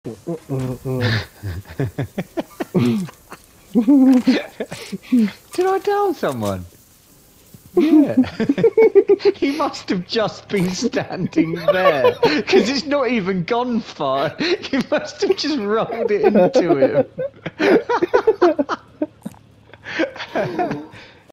Did I tell someone? Yeah. He must have just been standing there, because it's not even gone far. He must have just rolled it into him.